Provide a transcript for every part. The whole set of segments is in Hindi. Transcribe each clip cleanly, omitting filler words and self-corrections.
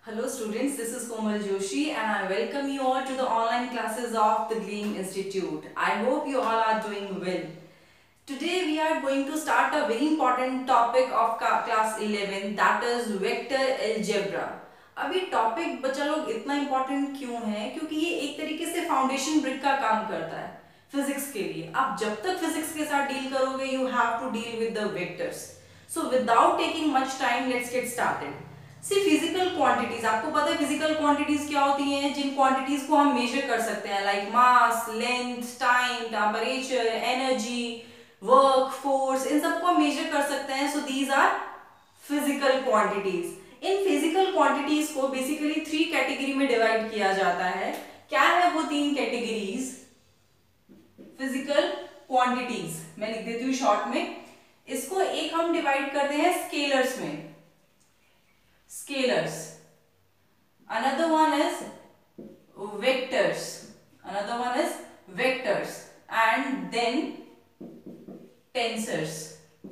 Hello students, this is Komal Joshi and I welcome you all to the online classes of the Gleam Institute. I hope you all are doing well. Today we are going to start a very important topic of class 11, that is vector algebra. अभी टॉपिक बच्चा लोग इतना इम्पोर्टेंट क्यों है? क्योंकि ये एक तरीके से फाउंडेशन ब्रिक का काम करता है फिजिक्स के लिए. आप जब तक फिजिक्स के साथ डील करोगे you have to deal with the vectors. So without taking much time let's get started. See physical quantities, आपको पता है फिजिकल क्वांटिटीज क्या होती हैं? जिन क्वांटिटीज को हम मेजर कर सकते हैं, like mass, length, time, temperature, energy, work, force, इन सबको हम मेजर कर सकते हैं. So these are physical quantities. इन फिजिकल क्वांटिटीज को बेसिकली 3 कैटेगरी में डिवाइड किया जाता है. क्या है वो 3 कैटेगरीज फिजिकल क्वांटिटीज? मैं लिख देती हूँ शॉर्ट में. इसको एक हम डिवाइड करते हैं स्केलर्स में. Scalars. Another one is vectors. Another one is vectors, and then tensors.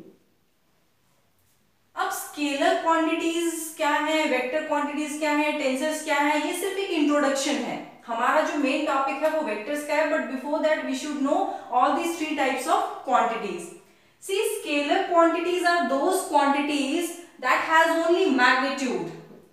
अब स्केलर क्वांटिटीज क्या है, वेक्टर क्वांटिटीज क्या है, टेंसर्स क्या है, ये सिर्फ एक इंट्रोडक्शन है. हमारा जो मेन टॉपिक है वो वेक्टर्स का है, but before that we should know all these 3 types of quantities. See, scalar quantities are those quantities that has only magnitude.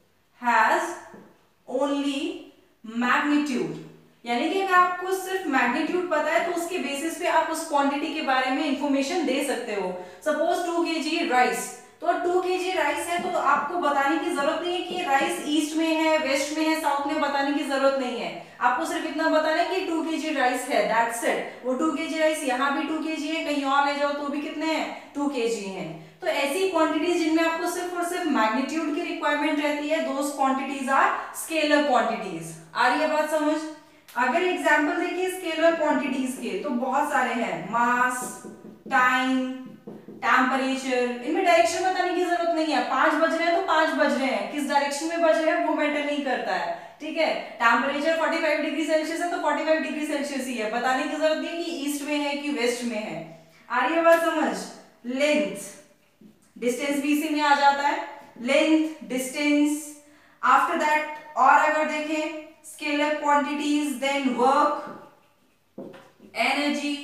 यानी कि अगर आपको सिर्फ मैग्नीट्यूड पता है तो उसके बेसिस पे आप उस क्वांटिटी के बारे में इंफॉर्मेशन दे सकते हो. सपोज 2 kg राइस, तो 2 kg राइस है तो आपको बताने की जरूरत नहीं है कि राइस ईस्ट में है, वेस्ट में है, साउथ में, बताने की जरूरत नहीं है. आपको सिर्फ इतना बताना है कि 2 kg राइस है, दैट्स इट. वो 2 kg राइस यहाँ भी 2 kg है, कहीं और ले जाओ तो भी कितने हैं, 2 kg है. तो ऐसी क्वांटिटीज जिनमें आपको सिर्फ और सिर्फ मैग्नीट्यूड की रिक्वायरमेंट रहती है, those quantities are scalar quantities. आ रही है बात समझ? अगर एग्जांपल देखिए स्केलर क्वांटिटीज के तो बहुत सारे हैं. Mass, time, temperature. इनमें डायरेक्शन बताने की जरूरत नहीं है. 5 बज रहे हैं तो 5 बज रहे हैं, किस डायरेक्शन में बज रहे हैं वो मैटर नहीं करता है. ठीक है, टेम्परेचर 45 डिग्री सेल्सियस है तो 45 डिग्री सेल्सियस ही है, बताने की जरूरत नहीं कि ईस्ट में है कि वेस्ट में है. आ रही है बात समझ? लेंथ, डिस्टेंस भी इसी में आ जाता है. Length, distance. आफ्टर दैट और अगर देखें scalar quantities, then work, energy.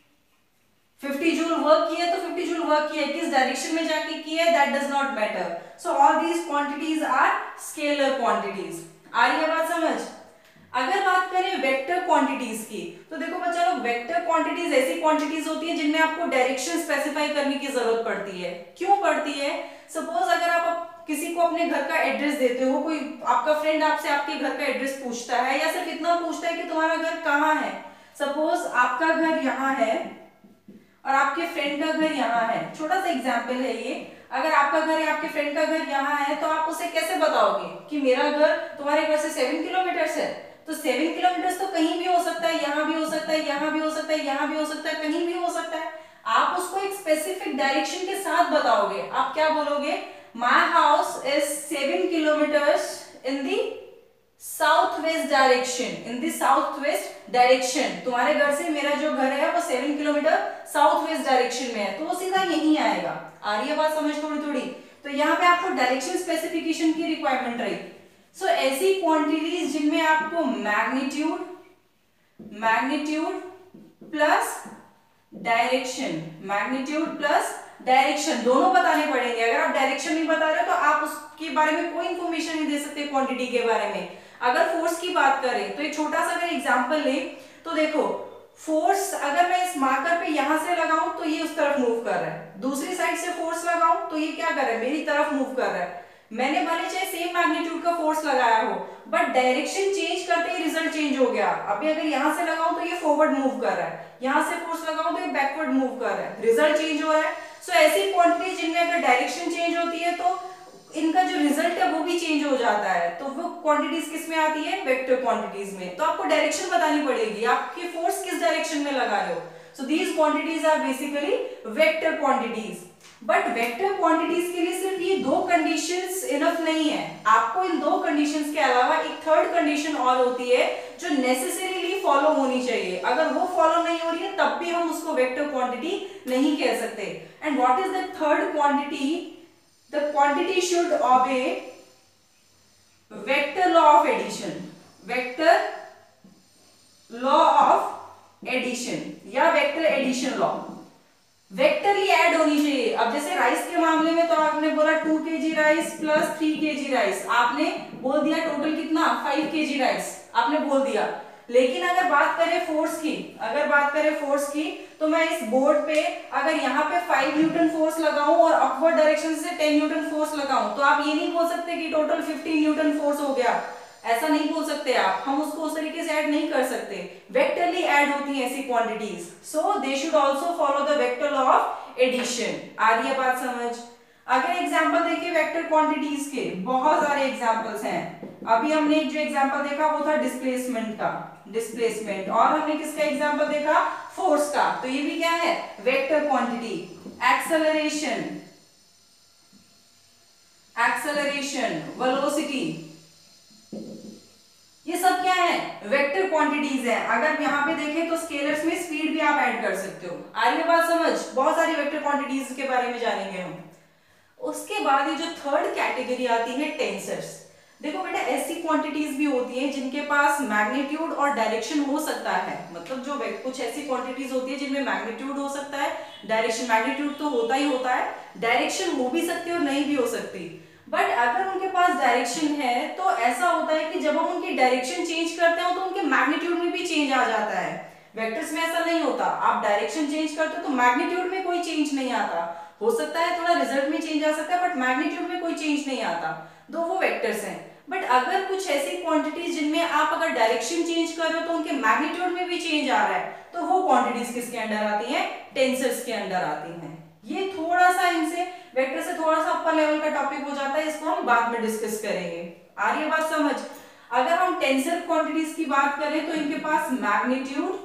50 joule work किया तो 50 जूल वर्क किया, किस डायरेक्शन में जाके किया that does not matter. So all these quantities are scalar quantities. आ रही है बात समझ? अगर बात करें वेक्टर क्वांटिटीज की तो देखो बच्चा लोग, वेक्टर क्वांटिटीज ऐसी क्वांटिटीज होती है जिनमें आपको डायरेक्शन स्पेसिफाई करने की जरूरत पड़ती है. क्यों पड़ती है? सपोज अगर आप किसी को अपने घर का एड्रेस देते हो, कोई आपका फ्रेंड आपसे आपके घर का एड्रेस पूछता है या सिर्फ इतना पूछता है कि तुम्हारा घर कहाँ है. सपोज आपका घर यहाँ है और आपके फ्रेंड का घर यहाँ है. छोटा सा एग्जाम्पल है ये. अगर आपका घर या आपके फ्रेंड का घर यहाँ है तो आप उसे कैसे बताओगे कि मेरा घर तुम्हारे घर से 7 किलोमीटर है? तो 7 किलोमीटर तो कहीं भी हो सकता है, यहाँ भी हो सकता है, यहाँ भी हो सकता है, यहाँ भी हो सकता है, कहीं भी हो सकता है. आप उसको एक स्पेसिफिक डायरेक्शन के साथ बताओगे. आप क्या बोलोगे? My house is 7 kilometres in the south west direction. In the south west direction. तुम्हारे घर से मेरा जो घर है वो 7 किलोमीटर साउथ वेस्ट डायरेक्शन में है, तो वो सीधा यहीं आएगा. आ रही है बात समझ थोड़ी थोड़ी? तो यहाँ पे आपको डायरेक्शन स्पेसिफिकेशन की रिक्वायरमेंट रही. सो ऐसी क्वांटिटीज जिनमें आपको मैग्नीट्यूड प्लस डायरेक्शन दोनों बताने पड़ेंगे. अगर आप डायरेक्शन नहीं बता रहे हो तो आप उसके बारे में कोई इंफॉर्मेशन नहीं दे सकते क्वांटिटी के बारे में. अगर फोर्स की बात करें तो एक छोटा सा अगर एग्जांपल ले तो देखो, फोर्स अगर मैं इस मार्कर पे यहां से लगाऊं तो ये उस तरफ मूव कर रहा है, दूसरी साइड से फोर्स लगाऊं तो ये क्या कर रहा है, मेरी तरफ मूव कर रहा है. मैंने भले चाहे सेम मैग्नीट्यूड का फोर्स लगाया हो, बट डायरेक्शन चेंज करते ही रिजल्ट चेंज हो गया. अभी अगर यहां से लगाऊं तो ये फॉरवर्ड मूव कर रहा है, यहां से फोर्स लगाऊं तो ये बैकवर्ड मूव कर रहा है, रिजल्ट चेंज हो रहा है. सो ऐसी क्वांटिटी जिनमें अगर डायरेक्शन चेंज होती है तो इनका जो रिजल्ट है वो भी चेंज हो जाता है. तो वो क्वांटिटीज किस में आती है? वेक्टर क्वांटिटीज में. तो आपको डायरेक्शन बतानी पड़ेगी, आपकी फोर्स किस डायरेक्शन में लगा रहे हो. So these quantities are basically vector quantities. But vector quantities के लिए सिर्फ ये 2 कंडीशंस इनफ नहीं है. आपको इन 2 कंडीशंस के अलावा एक थर्ड कंडीशन और होती है जो नेसेसरीली फॉलो होनी चाहिए. अगर वो फॉलो नहीं हो रही है तब भी हम उसको वेक्टर क्वांटिटी नहीं कह सकते. And what is the third quantity? The quantity should obey vector law of addition, vector law of addition या vector addition law, vectorly add होनी चाहिए। अब जैसे राइस के मामले में तो आपने बोला 2 kg rice plus 3 kg rice, आपने बोल दिया टोटल कितना 5 kg राइस आपने बोल दिया। लेकिन अगर बात करें फोर्स की, अगर बात करें फोर्स की, तो मैं इस बोर्ड पे अगर यहाँ पे 5 न्यूटन फोर्स लगाऊं और अपवर्ड डायरेक्शन से 10 न्यूटन फोर्स लगाऊं, तो आप ये नहीं बोल सकते कि टोटल 15 न्यूटन फोर्स हो गया, ऐसा नहीं बोल सकते आप, हम उसको उस तरीके से ऐड नहीं कर सकते। वेक्टरली ऐड होती है ऐसी quantities, so they should also follow the vector law of addition. आ रही है बात समझ? अगर एग्जांपल देखिए वेक्टर क्वांटिटीज के, बहुत सारे एग्जांपल्स हैं। अभी हमने एक जो एग्जांपल देखा वो था डिस्प्लेसमेंट का, डिस्प्लेसमेंट, और हमने किसका एग्जांपल देखा, फोर्स का, तो ये भी क्या है, vector quantity. Acceleration, acceleration, velocity, ये सब क्या है, वेक्टर क्वांटिटीज है। अगर यहाँ पे देखें तो स्केलर्स में स्पीड भी आप ऐड कर सकते हो। आ रही है बात समझ? बहुत सारी वेक्टर क्वांटिटीज के बारे में जानेंगे हम। उसके बाद ये जो थर्ड कैटेगरी आती है टेंसर्स। देखो बेटा ऐसी क्वांटिटीज भी होती हैं जिनके पास मैग्नीट्यूड और डायरेक्शन हो सकता है, मतलब जो कुछ ऐसी क्वांटिटीज होती है जिनमें मैग्नीट्यूड हो सकता है, डायरेक्शन, मैग्नीट्यूड तो होता ही होता है, डायरेक्शन हो भी सकती है और नहीं भी हो सकती। बट अगर उनके पास डायरेक्शन है तो ऐसा होता है कि जब हम उनकी डायरेक्शन चेंज करते हो तो उनके मैग्नीट्यूड में भी चेंज आ जाता है। वेक्टर्स में ऐसा नहीं होता, आप डायरेक्शन चेंज करते हो तो मैग्नीट्यूड में कोई चेंज नहीं आता, हो सकता है थोड़ा रिजल्ट में चेंज आ सकता है बट मैग्नीट्यूड में कोई चेंज नहीं आता, तो वो वेक्टर्स हैं। बट अगर कुछ ऐसी क्वांटिटीज जिनमें आप अगर डायरेक्शन चेंज कर रहे हो तो उनके मैग्नीट्यूड में भी चेंज आ रहा है, तो वो क्वांटिटीज किसके अंडर आती हैं, टेंसर्स के अंडर आती हैं। ये थोड़ा सा इनसे वेक्टर से थोड़ा सा अपर लेवल का टॉपिक हो जाता है, इसको हम बाद में डिस्कस करेंगे। आ रही है बात समझ? अगर हम टेंसर क्वांटिटीज की बात करें तो इनके पास magnitude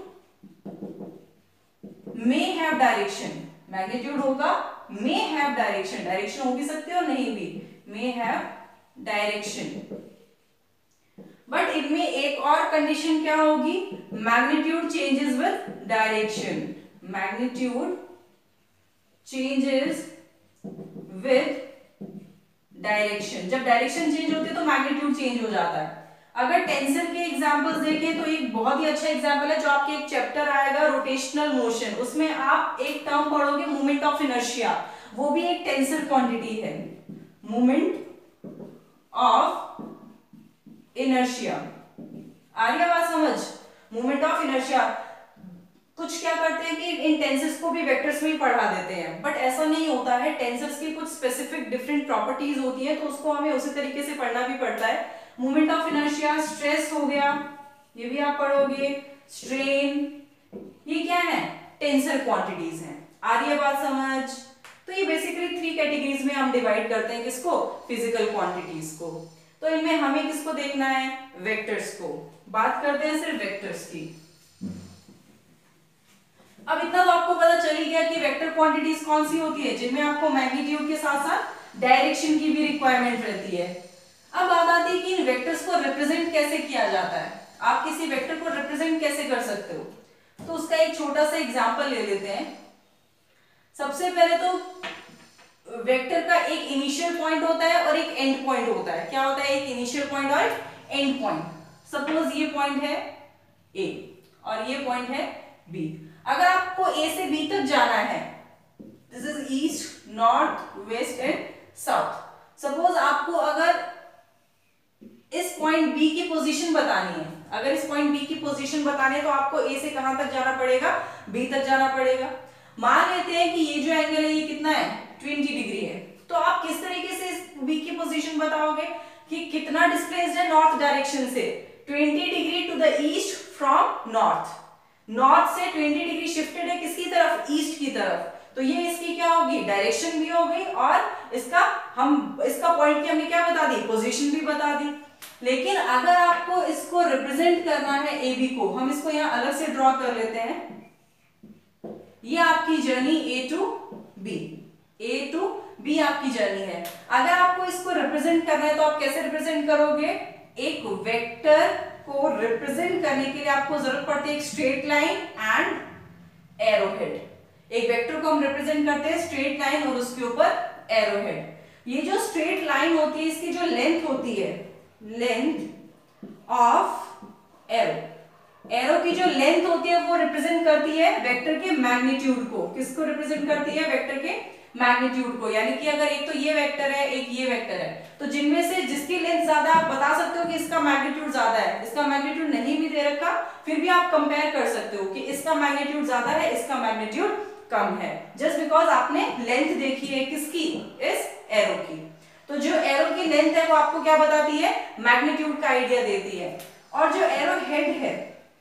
may have direction, magnitude होगा, मे हैव डायरेक्शन, डायरेक्शन हो भी सकती है और नहीं भी, मे हैव डायरेक्शन। बट इनमें एक और कंडीशन क्या होगी, magnitude changes with direction, magnitude changes with direction. जब डायरेक्शन चेंज होती है तो मैग्नीट्यूड चेंज हो जाता है। अगर टेंसर के एग्जांपल्स देखें तो एक बहुत ही अच्छा एग्जांपल है जो आपके एक चैप्टर आएगा रोटेशनल मोशन, उसमें आप एक टर्म पढ़ोगे मोमेंट ऑफ इनर्शिया, वो भी एक टेंसर क्वांटिटी है, मोमेंट ऑफ इनर्शिया। आ रही है बात समझ? मोमेंट ऑफ इनर्शिया, कुछ क्या करते हैं कि इन टेंसर्स को भी वेक्टर्स में ही पढ़ा देते हैं, बट ऐसा नहीं होता है, टेंसर्स की कुछ स्पेसिफिक डिफरेंट प्रॉपर्टीज होती है तो उसको हमें उसी तरीके से पढ़ना भी पड़ता है। मोमेंट ऑफ इनर्शिया, स्ट्रेस हो गया, ये भी आप पढ़ोगे, स्ट्रेन, ये क्या है, टेंसर क्वांटिटीज हैं। आ रही है बात समझ? तो ये बेसिकली 3 कैटेगरीज में हम डिवाइड करते हैं किसको, फिजिकल क्वांटिटीज को। तो इनमें हमें किसको देखना है, वेक्टर्स को। बात करते हैं सिर्फ वेक्टर्स की। अब इतना तो आपको पता चल ही गया कि वेक्टर क्वांटिटीज कौन सी होती है जिनमें आपको मैग्नीट्यूड के साथ साथ डायरेक्शन की भी रिक्वायरमेंट रहती है। अब बात आती है कि इन वेक्टर्स को रिप्रेजेंट कैसे किया जाता है, आप किसी वेक्टर को रिप्रेजेंट कैसे कर सकते हो, तो उसका एक छोटा सा एग्जांपल ले लेते हैं। सबसे पहले तो वेक्टर का एक इनिशियल पॉइंट होता है और एक एंड पॉइंट होता है। क्या होता है, एक इनिशियल पॉइंट और एंड पॉइंट। सपोज ये पॉइंट है ए और ये पॉइंट है बी। अगर आपको ए से बी तक जाना है, this is east, north, west and south. Suppose आपको अगर इस पॉइंट बी की पोजीशन बतानी है, अगर इस पॉइंट बी की पोजीशन बतानी है तो आपको ए से कहां तक जाना पड़ेगा, बी तक जाना पड़ेगा। मान लेते हैं कि ये जो एंगल है ये कितना है, 20 डिग्री है, तो आप किस तरीके से इस बी की पोजीशन बताओगे कि कितना डिस्प्लेस्ड है नॉर्थ डायरेक्शन से, 20 degree to the east from north, north से 20 डिग्री शिफ्टेड है किसकी तरफ, ईस्ट की तरफ। तो ये इसकी क्या होगी, डायरेक्शन भी हो गई और इसका पॉइंट की हमने क्या बता दी, पोजीशन भी बता दी। लेकिन अगर आपको इसको रिप्रेजेंट करना है ए बी को, हम इसको यहां अलग से ड्रॉ कर लेते हैं। ये आपकी जर्नी ए टू बी आपकी जर्नी है। अगर आपको इसको रिप्रेजेंट करना है तो आप कैसे रिप्रेजेंट करोगे, एक वेक्टर को रिप्रेजेंट करने के लिए आपको जरूरत पड़ती है एक स्ट्रेट लाइन एंड एरोहेड। एक वेक्टर को हम रिप्रेजेंट करते हैं स्ट्रेट लाइन और उसके ऊपर एरोहेड। ये जो स्ट्रेट लाइन होती है इसकी जो लेंथ होती है लेंथ ऑफ एरो। एरो की जो लेंथ होती है वो रिप्रेजेंट करती है वेक्टर के मैग्नीट्यूड को। किसको रिप्रेजेंट करती है? वेक्टर के मैग्नीट्यूड को। यानी कि अगर एक तो ये वेक्टर है, एक ये वेक्टर है, तो जिनमें से जिसकी लेंथ ज्यादा आप बता सकते हो कि इसका मैग्नीट्यूड ज्यादा है। इसका मैग्नीट्यूड नहीं भी दे रखा फिर भी आप कंपेयर कर सकते हो कि इसका मैग्नीट्यूड ज्यादा है, इसका मैग्नीट्यूड कम है, जस्ट बिकॉज आपने लेंथ देखी है किसकी? इस एरो की। तो जो एरो की लेंथ है वो आपको क्या बताती है? मैग्नीट्यूड का आइडिया देती है। और जो एरो हेड है,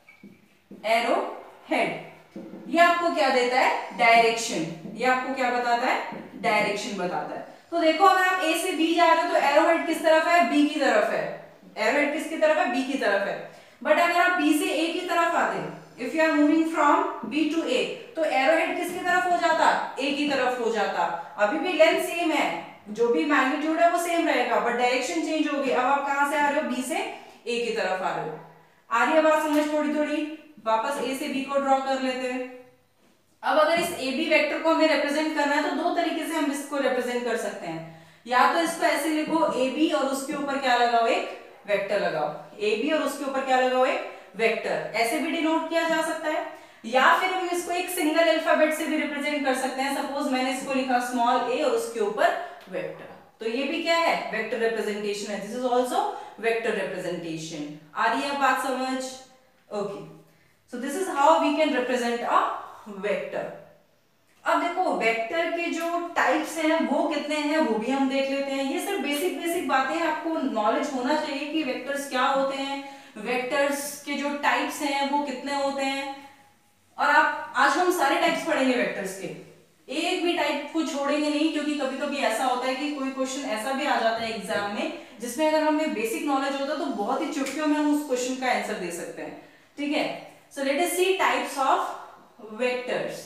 एरो हेड, ये आपको क्या देता है? डायरेक्शन। ये आपको क्या बताता है? डायरेक्शन बताता है। तो देखो अगर आप ए से बी जा रहे हो तो एरो हेड किस तरफ है? बी की तरफ है। एरो हेड किसकी तरफ है? बी की तरफ है। बट अगर आप बी से ए की तरफ आते, if you are moving from B to A, तो एरो हेड किसकी तरफ हो जाता? ए की तरफ हो जाता। अभी भी लेंथ सेम है, जो भी मैग्नीट्यूड है वो सेम रहेगा, बट डायरेक्शन चेंज हो गई। अब आप कहां से आ रहे हो? बी से ए की तरफ आ रहे हो। आ रही है बात समझ? थोड़ी थोड़ी वापस ए से बी को ड्रॉ कर लेते हैं। अब अगर इस ए बी वेक्टर को हमें रिप्रेजेंट करना है तो दो तरीके से हम इसको रिप्रेजेंट कर सकते हैं। या तो इसको ऐसे लिखो ए बी और उसके ऊपर क्या लगाओ? एक वेक्टर लगाओ। ए बी और उसके ऊपर क्या लगाओ? एक वेक्टर। ऐसे भी डिनोट किया जा सकता है, या फिर हम इसको एक सिंगल अल्फाबेट से भी रिप्रेजेंट कर सकते हैं। सपोज मैंने इसको लिखा स्मॉल ए और उसके ऊपर वेक्टर, तो ये भी क्या है? वेक्टर रिप्रेजेंटेशन है। This is also vector representation. आ रही है बात समझ? Okay, so this is how we can represent a vector. अब देखो वेक्टर के जो टाइप्स हैं वो कितने हैं वो भी हम देख लेते हैं। ये सिर्फ बेसिक बेसिक बातें आपको नॉलेज होना चाहिए कि वेक्टर्स क्या होते हैं, वेक्टर्स के जो टाइप्स हैं वो कितने होते हैं। और आप आज हम सारे टाइप्स पढ़ेंगे वेक्टर्स के, एक भी टाइप को छोड़ेंगे नहीं, क्योंकि कभी कभी ऐसा होता है कि कोई क्वेश्चन ऐसा भी आ जाता है एग्जाम में जिसमें अगर हमें बेसिक नॉलेज होता है तो बहुत ही चुटकियों में हम उस क्वेश्चन का आंसर दे सकते हैं। ठीक है, so let us see types of vectors,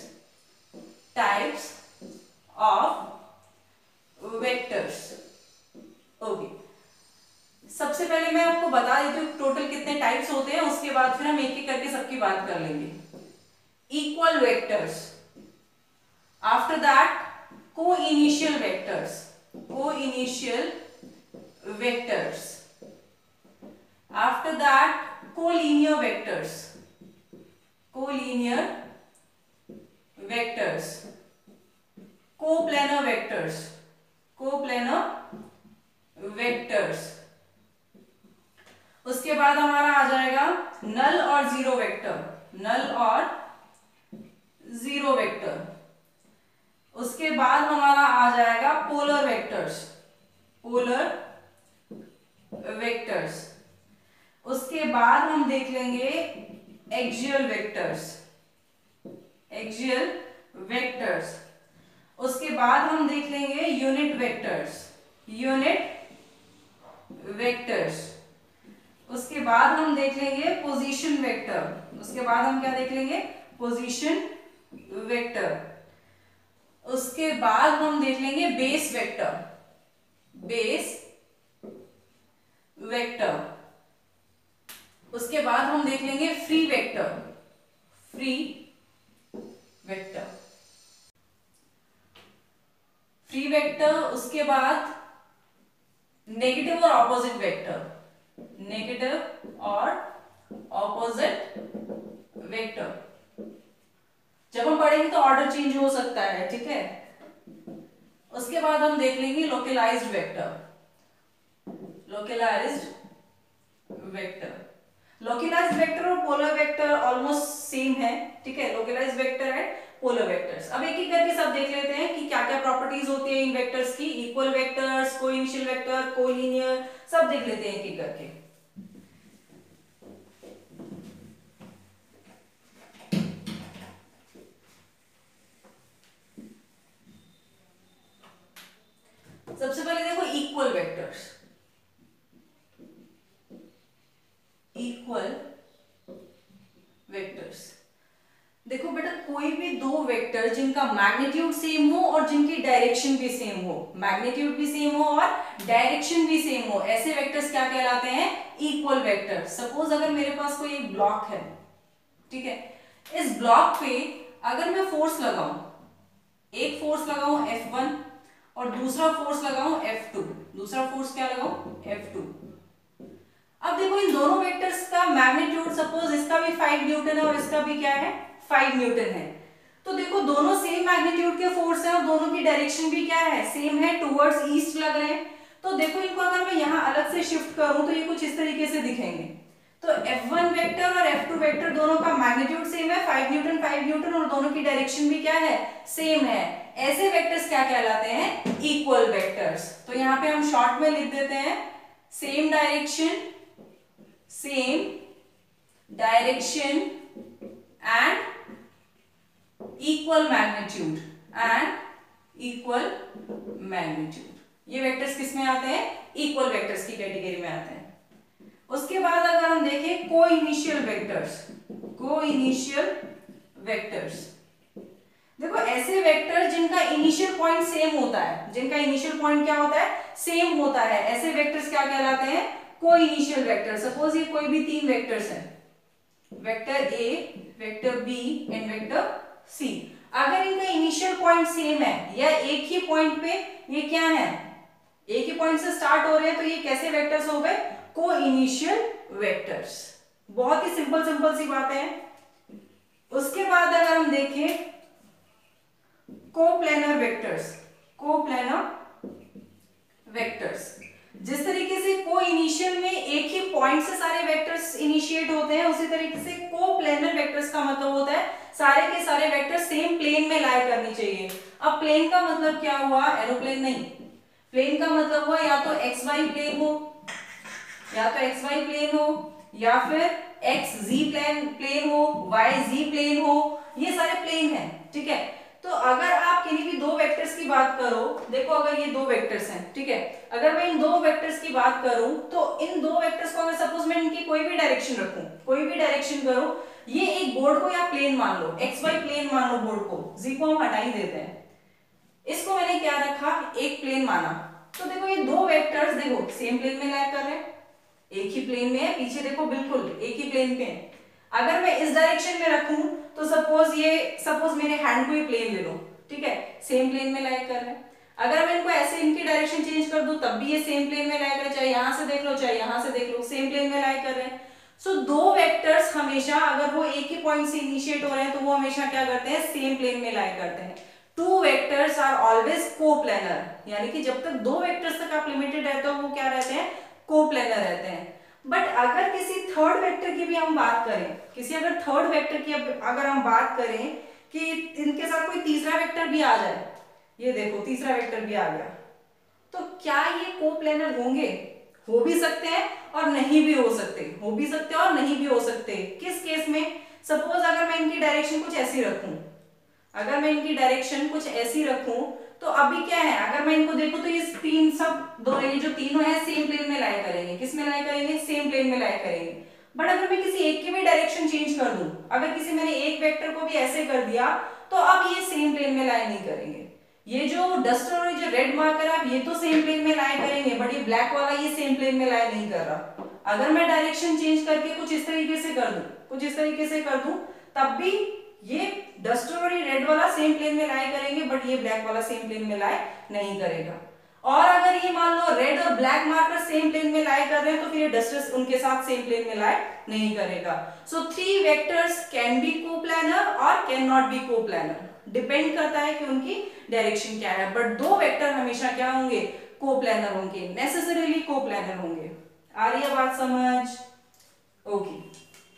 types of vectors। ओके, सबसे पहले मैं आपको बता देती हूँ टोटल कितने टाइप्स होते हैं, उसके बाद फिर हम एक एक करके सबकी बात कर लेंगे। Equal vectors, after that coinitial vectors, coinitial vectors, after that collinear vectors, collinear vectors, coplanar vectors, coplanar vectors. उसके बाद हमारा आ जाएगा नल और जीरो वेक्टर, नल और जीरो वेक्टर। उसके बाद हमारा आ जाएगा पोलर वेक्टर्स, पोलर वेक्टर्स। उसके बाद हम देख लेंगे एक्सियल वेक्टर्स, एक्सियल वेक्टर्स। उसके बाद हम देख लेंगे यूनिट वेक्टर्स, यूनिट वेक्टर्स। उसके बाद हम देख लेंगे पोजीशन वेक्टर, उसके बाद हम क्या देख लेंगे? Position vector. उसके बाद हम देख लेंगे बेस वेक्टर, बेस वेक्टर। उसके बाद हम देख लेंगे free vector, free vector, free vector. उसके बाद नेगेटिव और ऑपोजिट वेक्टर, नेगेटिव और ऑपोजिट वेक्टर। जब हम पढ़ेंगे तो ऑर्डर चेंज हो सकता है, ठीक है। उसके बाद हम देख लेंगे localised vector, localised vector. Localised vector और पोलर वेक्टर ऑलमोस्ट सेम है, ठीक है। लोकलाइज्ड वेक्टर है, पोलर वेक्टर्स। अब एक एक करके सब देख लेते हैं कि क्या क्या प्रॉपर्टीज होती है इन वेक्टर्स की। Equal vectors, coinitial vector, collinear, सब देख लेते हैं एक एक करके। सबसे पहले देखो इक्वल वेक्टर्स, इक्वल वेक्टर्स। देखो बेटा, कोई भी दो वेक्टर जिनका मैग्नीट्यूड सेम हो और जिनकी डायरेक्शन भी सेम हो, मैग्नीट्यूड भी सेम हो और डायरेक्शन भी सेम हो, ऐसे वेक्टर्स क्या कहलाते हैं? Equal vector. सपोज अगर मेरे पास कोई एक ब्लॉक है, ठीक है, इस ब्लॉक पे अगर मैं फोर्स लगाऊं, एक फोर्स लगाऊं F1 और दूसरा फोर्स लगाऊं F2, दूसरा फोर्स क्या लगाऊं? F2, अब देखो इन दोनों वेक्टर्स का मैग्नीट्यूड, सपोज इसका भी 5 न्यूटन है और इसका भी क्या है 5 न्यूटन है, तो देखो दोनों सेम मैग्नीट्यूड के फोर्स है और दोनों की डायरेक्शन भी क्या है सेम है, टुवर्ड्स ईस्ट लग रहे हैं। तो देखो इनको अगर मैं यहाँ अलग से शिफ्ट करूं तो ये कुछ इस तरीके से दिखेंगे। तो F1 वेक्टर और F2 वेक्टर दोनों का मैग्नीट्यूड सेम है 5 न्यूटन और दोनों की डायरेक्शन भी क्या है सेम है। ऐसे वेक्टर्स क्या कहलाते हैं इक्वल वेक्टर्स। तो यहाँ पे हम शॉर्ट में लिख देते हैं same direction and equal magnitude. ये वेक्टर्स किस में आते हैं इक्वल वेक्टर्स की कैटेगरी में आते हैं। उसके बाद अगर हम देखें को इनिशियल वेक्टर्स, देखो ऐसे वेक्टर्स जिनका इनिशियल पॉइंट सेम होता है, जिनका इनिशियल पॉइंट क्या होता है सेम होता है, ऐसे वेक्टर्स क्या कहलाते हैं को इनिशियल वेक्टर। सपोज ये कोई भी 3 वेक्टर्स हैं, vector A, vector B and vector C, अगर इनका इनिशियल पॉइंट सेम है या एक ही पॉइंट पे ये क्या है एक ही पॉइंट से स्टार्ट हो रहे हैं, तो ये कैसे वेक्टर्स हो गए को इनिशियल वेक्टर्स। बहुत ही सिंपल सी बातें हैं। उसके बाद अगर हम देखें कोप्लेनर वेक्टर्स, जिस तरीके से को इनिशियल में एक ही पॉइंट से सारे वेक्टर्स इनिशिएट होते हैं, उसी तरीके से कोप्लेनर वेक्टर्स का मतलब होता है सारे के सारे वेक्टर सेम प्लेन में लाई करनी चाहिए। अब प्लेन का मतलब क्या हुआ एरोप्लेन नहीं, प्लेन का मतलब हुआ या तो एक्स वाई प्लेन हो, या फिर एक्स जी प्लेन हो, वाई जी प्लेन हो, ये सारे प्लेन है, ठीक है। तो अगर आप किन्हीं भी दो वेक्टर्स की बात करो, देखो अगर ये दो वेक्टर्स हैं, ठीक है, अगर मैं इन दो वेक्टर्स की बात करूं तो इन दो वेक्टर्स को अगर सपोज मैं इनकी कोई भी डायरेक्शन रखूं, कोई भी डायरेक्शन करूं, ये एक बोर्ड को या प्लेन मान लो, एक्स वाई प्लेन मान लो बोर्ड को, जी को हम हटा ही देते हैं, इसको मैंने क्या रखा एक प्लेन माना। तो देखो ये दो वेक्टर्स देखो सेम प्लेन में लाई कर रहे हैं, एक ही प्लेन में है, पीछे देखो बिल्कुल एक ही प्लेन पे है। अगर मैं इस डायरेक्शन में रखूं तो सपोज मेरे हैंड को ही प्लेन ले लो, ठीक है, सेम प्लेन में लाई कर रहे हैं। अगर मैं इनको ऐसे इनकी डायरेक्शन चेंज कर दूं तब भी ये सेम प्लेन में लाई कर रहे हैं, चाहे यहां से देख लो चाहे यहां से देख लो, सेम प्लेन में लाई कर रहे हैं। सो दो वेक्टर्स हमेशा अगर वो एक ही पॉइंट से इनिशिएट हो रहे हैं तो वो हमेशा क्या करते हैं सेम प्लेन में लाई करते हैं। Two vectors are always coplanar, यानी कि जब तक दो वेक्टर्स तक आप लिमिटेड रहते हो वो क्या रहते हैं कोप्लेनर रहते हैं। बट अगर किसी थर्ड वेक्टर की भी हम बात करें, किसी अगर थर्ड वेक्टर की अगर हम बात करें कि इनके साथ कोई तीसरा वेक्टर भी आ जाए, ये देखो तीसरा वेक्टर भी आ गया, तो क्या ये कोप्लेनर होंगे? हो भी सकते हैं और नहीं भी हो सकते, हो भी सकते और नहीं भी हो सकते। किस केस में? सपोज अगर मैं इनकी डायरेक्शन कुछ ऐसी रखूं, अगर मैं इनकी डायरेक्शन कुछ ऐसी रखूं तो अभी क्या है, अगर मैं इनको देखूं तो ये तीन सब दो ये जो तीनों है सेम प्लेन में लाई करेंगे। किस में लाई करेंगे? सेम प्लेन में लाई करेंगे। बट अगर मैं किसी एक की भी डायरेक्शन चेंज कर दूं, अगर किसी मैंने एक वेक्टर को भी ऐसे कर दिया तो अब ये सेम प्लेन में लाई नहीं करेंगे। ये जो डस्टर और जो रेड मार्कर है अब ये तो सेम प्लेन में लाई करेंगे, बट ये ब्लैक वाला ये सेम प्लेन में लाई नहीं कर रहा। अगर मैं डायरेक्शन चेंज करके कुछ इस तरीके से कर दूं, कुछ इस तरीके से कर दूं, तब भी ये डस्टर और ये रेड वाला सेम प्लेन में लाई करेंगे, बट ये ब्लैक वाला सेम प्लेन में लाई नहीं करेगा। और अगर ये मान लो रेड और ब्लैक मार्कर सेम प्लेन में लाई कर रहे हैं तो फिर ये डस्टर उनके साथ सेम प्लेन में लाई नहीं करेगा। So three vectors can be coplanar और can not be coplanar, depend करता है कि उनकी डायरेक्शन क्या है। बट दो वेक्टर हमेशा क्या होंगे? कोप्लानर होंगे, नेसेसरीली कोप्लानर होंगे। आ रही है बात समझ? ओके,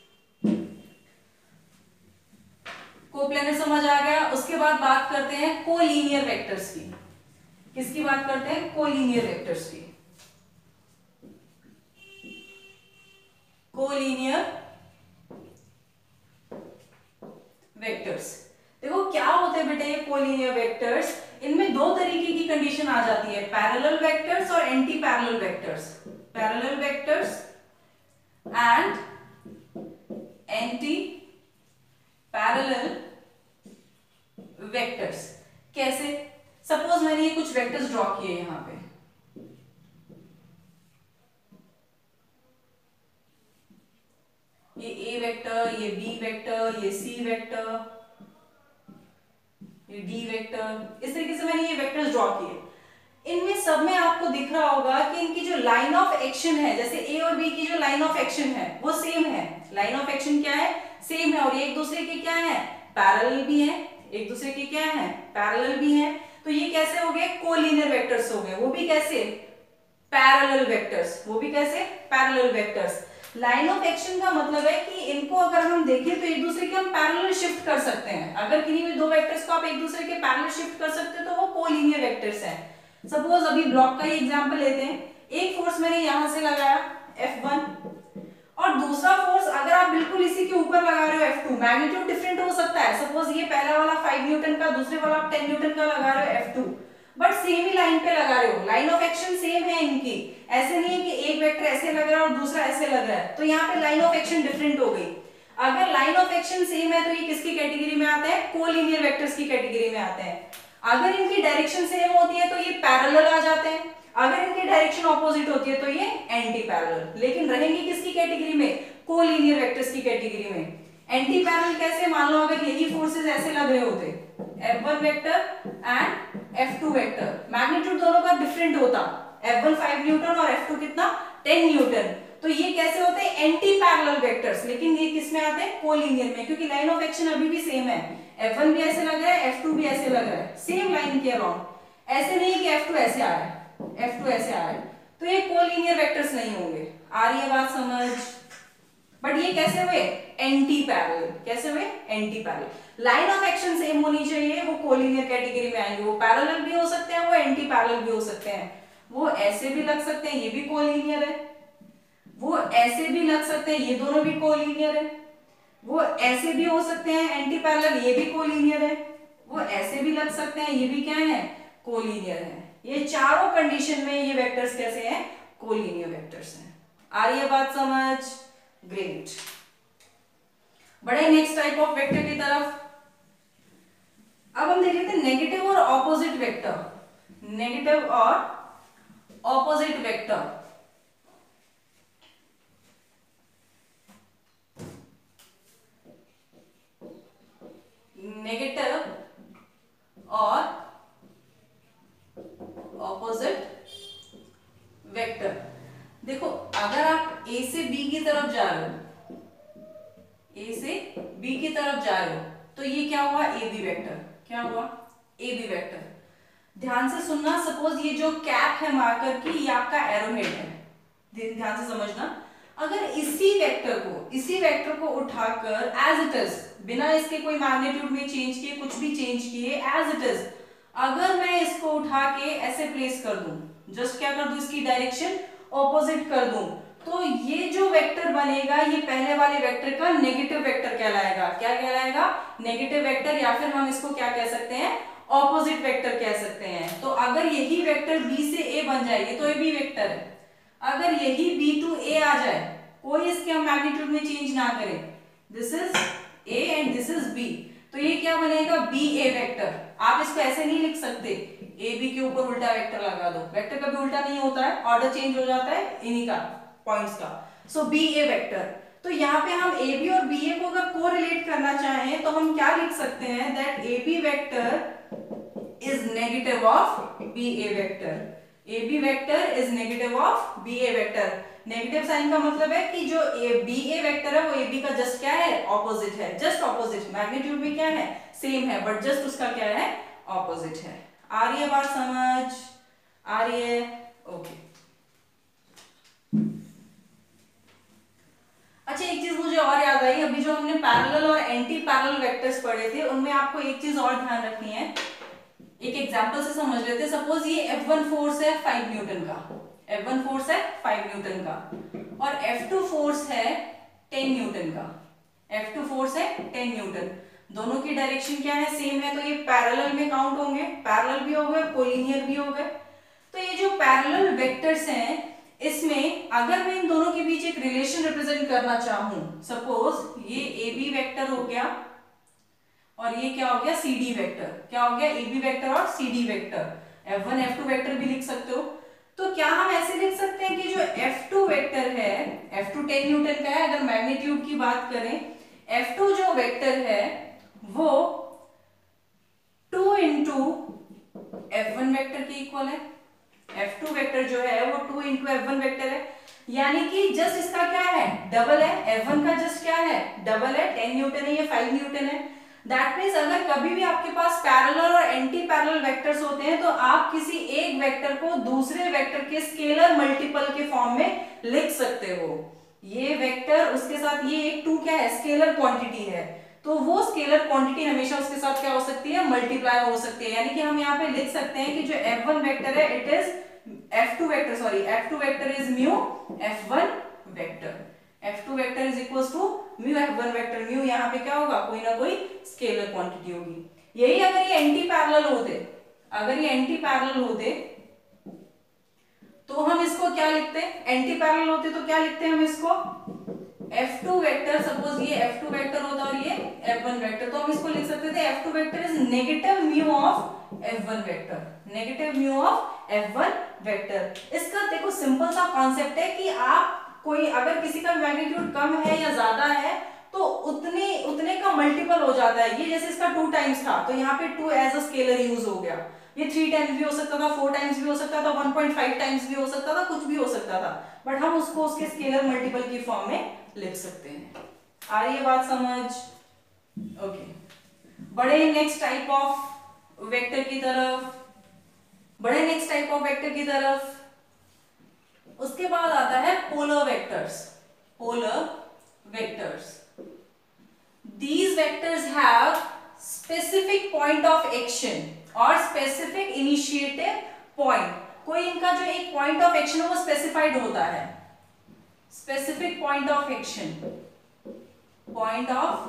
कोप्लेनर समझ आ गया। उसके बाद बात करते हैं कोलिनियर वेक्टर्स की। किसकी बात करते हैं? कोलिनियर वेक्टर्स की। कोलिनियर वेक्टर्स, देखो क्या होते हैं बेटा ये कोलिनियर वेक्टर्स, इनमें दो तरीके की कंडीशन आ जाती है, पैरेलल वेक्टर्स और anti parallel vectors. Parallel vectors and anti parallel vectors. कैसे? सपोज मैंने ये कुछ वेक्टर्स ड्रॉ किए यहां पे, ये ए वेक्टर, ये बी वेक्टर, ये सी वेक्टर, ये डी वेक्टर, इस तरीके से मैंने ये वेक्टर्स ड्रॉ किए। इनमें सब में आपको दिख रहा होगा कि इनकी जो लाइन ऑफ एक्शन है, जैसे ए और बी की जो लाइन ऑफ एक्शन है वो सेम है। लाइन ऑफ एक्शन क्या है, सेम है, और ये एक दूसरे के क्या है, पैरेलल भी है, एक दूसरे के क्या है, पैरेलल भी है। तो ये कैसे हो गए, कोलिनियर वेक्टर्स हो गए, वो भी कैसे, पैरेलल वेक्टर्स, वो भी कैसे, parallel vectors. Line of action का मतलब है कि इनको अगर हम देखें तो एक दूसरे के हम पैरेलल शिफ्ट कर सकते हैं। अगर किन्हीं भी दो वेक्टर्स को आप एक दूसरे के पैरेलल शिफ्ट कर सकते हो तो वो कोलिनियर वेक्टर्स हैं। सपोज अभी ब्लॉक का ही एग्जांपल लेते हैं, एक फोर्स मैंने यहां से लगाया F1, और दूसरा फोर्स अगर आप बिल्कुल इसी के ऊपर लगा रहे हो F2, मैग्नीट्यूड डिफरेंट हो सकता है। सपोज ये पहला वाला 5 न्यूटन का, दूसरे वाला आप 10 न्यूटन का लगा रहे हो F2, but same he line पे लगा रहे हो, लाइन ऑफ एक्शन सेम है इनकी। ऐसे नहीं है कि एक वेक्टर ऐसे लग रहा है और दूसरा ऐसे लग रहा है, तो यहाँ पे लाइन ऑफ एक्शन डिफरेंट हो गई। अगर लाइन ऑफ एक्शन सेम है तो ये किसकी कैटेगरी में आते हैं, कोलिनियर वेक्टर्स की कैटेगरी में आते हैं। अगर इनकी डायरेक्शन सेम होती है तो ये पैरेलल आ जाते हैं, अगर इनकी डायरेक्शन ऑपोजिट होती है तो ये एंटी पैरेलल। लेकिन रहेंगे किसकी कैटेगरी में, कोलिनियर वेक्टर्स की कैटेगरी में। एंटी पैरेलल कैसे, मान लो अगर यही फोर्सेस ऐसे लग रहे होते, F1 vector and F2 vector, magnitude दोनों का डिफरेंट होता, F1 5 न्यूटन और F2 कितना 10 न्यूटन, तो ये कैसे होते हैं, एंटी पैरेलल वेक्टर्स। लेकिन ये किस में आते हैं, कोलिनियर में, क्योंकि लाइन ऑफ एक्शन अभी भी सेम है। F1 भी ऐसे लग रहा है, F2 भी ऐसे लग रहा है, सेम लाइन के अराउंड। ऐसे नहीं कि F2 ऐसे आ रहा है, F2 ऐसे आ रहा है, तो ये कोलिनियर वेक्टर्स नहीं होंगे। आ रही है बात समझ। बट ये कैसे हुए, एंटी पैरेलल, कैसे हुए, anti parallel. Line of action same होनी चाहिए, वो कोलिनियर कैटेगरी में आएंगे। वो पैरेलल भी हो सकते हैं, वो एंटी पैरेलल भी हो सकते हैं, वो ऐसे भी लग सकते हैं, ये भी कोलिनियर है, वो ऐसे भी लग सकते हैं, ये दोनों भी कोलिनियर है, वो ऐसे भी हो सकते हैं एंटी पैरेलल, ये भी कोलिनियर है, वो ऐसे भी लग सकते हैं, ये भी क्या है, कोलिनियर है। ये चारों कंडीशन में ये वेक्टर्स कैसे हैं, कोलिनियर वेक्टर्स हैं। आ रही है बात समझ, ग्रेट। बढ़े नेक्स्ट टाइप ऑफ वेक्टर की तरफ। अब हम देख लेते हैं नेगेटिव और ऑपोजिट वेक्टर, नेगेटिव और ऑपोजिट वेक्टर। नेगेटिव और ऑपोजिट वेक्टर। देखो अगर आप ए से बी की तरफ जा रहे हो, ए से बी की तरफ जा रहे हो, तो ये क्या हुआ, ए बी वेक्टर, क्या हुआ, ए बी वेक्टर। ध्यान से सुनना, सपोज ये जो कैप है मार्कर की, ये आपका एरोहेड है, ध्यान से समझना। अगर इसी वेक्टर को उठाकर एज इट इज, बिना इसके कोई मैग्नीट्यूड में चेंज किए, कुछ भी चेंज किए, एज इट इज अगर मैं इसको उठा के ऐसे प्लेस कर दूं, जस्ट क्या कर दूं, इसकी डायरेक्शन ऑपोजिट कर दूं, तो ये जो वेक्टर बनेगा ये पहले वाले वेक्टर का नेगेटिव वेक्टर कहलाएगा। क्या कहलाएगा, नेगेटिव वेक्टर, या फिर हम इसको क्या कह सकते हैं, ऑपोजिट वेक्टर कह सकते हैं। तो अगर यही वेक्टर बी से ए बन जाए, ये तो ए बी वेक्टर है, अगर यही बी टू ए आ जाए, कोई इसके हम मैग्नीट्यूड में चेंज ना करें, this is A and this is B, तो ये क्या बनेगा, बी ए वेक्टर। आप इसको ऐसे नहीं लिख सकते, ए बी के ऊपर उल्टा वेक्टर लगा दो, वेक्टर कभी उल्टा नहीं होता है, ऑर्डर चेंज हो जाता है इन्हीं का, पॉइंट्स का। सो बी ए वेक्टर, तो यहाँ पे हम ए बी और बी ए को अगर कोरिलेट करना चाहें तो हम क्या लिख सकते हैं, that A B vector is negative of B A vector, A B vector is negative of B A vector. Negative sign का मतलब है कि जो बी ए वेक्टर है वो ए बी का जस्ट क्या है, ऑपोजिट है, जस्ट ऑपोजिट। मैग्नीट्यूड में क्या है, सेम है, बट जस्ट उसका क्या है, ऑपोजिट है। आ रही है बात समझ, आ रही है, ओके। अच्छा एक चीज मुझे और याद आई, अभी जो हमने पैरेलल और एंटी पैरेलल वेक्टर्स पढ़े थे उनमें आपको एक चीज और ध्यान रखनी है, एक एग्जांपल से समझ लेते हैं। सपोज ये F1 फोर्स है 5 न्यूटन का, F1 फोर्स है 5 न्यूटन का, और F2 फोर्स है 10 न्यूटन का, F2 फोर्स है 10 न्यूटन। दोनों की डायरेक्शन क्या है, सेम है, तो ये पैरेलल में काउंट होंगे, पैरेलल भी हो गए, कोलिनियर भी हो गए। तो ये जो पैरेलल वेक्टर्स हैं, इसमें अगर मैं इन दोनों के बीच एक रिलेशन रिप्रेजेंट करना चाहूं, सपोज ये ए बी वेक्टर हो गया और ये क्या हो गया, सी डी वेक्टर, क्या हो गया, ए बी वेक्टर और C D vector, F1 F2 vector भी लिख सकते हो। तो क्या हम ऐसे लिख सकते हैं कि जो F2 वेक्टर है, F2 10 न्यूटन का है, अगर मैग्नीट्यूड की बात करें, F2 जो वेक्टर है वो 2 इंटू F1 वेक्टर के इक्वल है, F2 वेक्टर जो है वो 2 इंटू F1 वेक्टर है, यानी कि जस्ट इसका क्या है, डबल है। F1 का जस्ट क्या है, डबल है। 10 न्यूटन है, ये 5 न्यूटन है। दैट मीन्स अगर कभी भी आपके पास पैरेलल और एंटी पैरेलल वेक्टर्स होते हैं तो आप किसी एक वेक्टर को दूसरे वेक्टर के स्केलर मल्टीपल के फॉर्म में लिख सकते हो। ये वेक्टर उसके साथ ये एक 2 क्या है, स्केलर क्वांटिटी है, तो वो स्केलर क्वांटिटी हमेशा उसके साथ क्या हो सकती है, मल्टीप्लाई हो सकती है। यानी कि हम यहाँ पे लिख सकते हैं कि जो F1 वेक्टर है it is F2 vector, sorry F2 vector is mu F1 vector. F2 vector is equals to mu F1 vector. Mu यहाँ पे क्या होगा, कोई ना कोई स्केलर क्वांटिटी होगी। यही अगर ये एंटी पैरेलल होते, अगर ये एंटी पैरेलल होते तो हम इसको क्या लिखते हैं, एंटी पैरेलल होते तो क्या लिखते हैं हम इसको, F2 वेक्टर, सपोज ये F2 वेक्टर होता और ये F1 वेक्टर, तो हम इसको लिख सकते थे F2 vector is negative mu of F1 vector, negative mu of F1 vector. इसका देखो सिंपल सा कॉन्सेप्ट है कि आप कोई अगर किसी का मैग्नीट्यूड कम है या ज्यादा है तो उतने का मल्टीपल हो जाता है। ये जैसे इसका 2 टाइम्स था तो यहाँ पे 2 एज अ स्केलर यूज हो गया। ये 3 टाइम्स भी हो सकता था, 4 टाइम्स भी हो सकता था, 1.5 टाइम्स भी हो सकता था, कुछ भी हो सकता था, बट हम उसको उसके स्केलर मल्टीपल की फॉर्म में लिख सकते हैं। आ रही है बात समझ? ओके, बढ़े नेक्स्ट टाइप ऑफ वेक्टर की तरफ, बढ़े नेक्स्ट टाइप ऑफ वेक्टर की तरफ। उसके बाद आता है polar vectors. Polar vectors, these vectors have specific point of action और specific initiative point। कोई इनका जो एक point of action है वो specified होता है। specific point of action, point of